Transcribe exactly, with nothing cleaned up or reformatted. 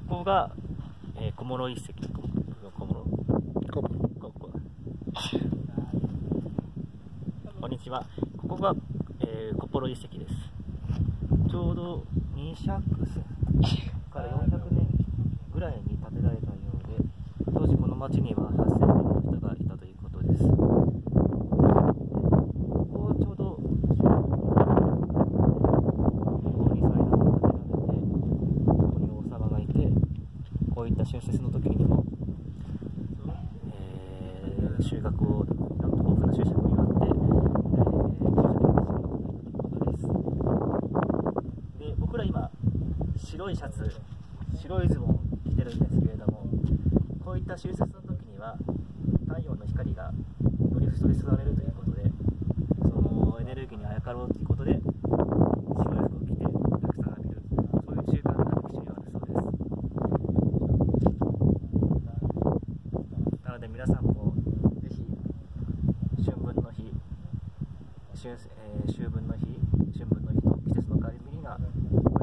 ここが、えー、小諸遺跡。小諸ここここんにちは。ここが、えー、小諸遺跡です。ちょうどにひゃくからよんひゃくねんぐらいに建てられたようで、当時この町にははっせんにんの人がいたということです。ここちょうどここに祭壇が建てられて、ここに王様がいて、こういった春節の時にも、えー、収穫を豊富な収穫を祝って、えー、収穫をで僕ら今白いシャツ、白いズボン着てるんですけれども、こういった春節の時には太陽の光がより降り注がれるということで、そのエネルギーにあやかろうということで白い服を着てたくさん浴びる、そういう習慣が歴史にはあるそうです。なので皆さんもぜひ春分の日、春、えー、秋分の日、春分の日と季節の変わり目には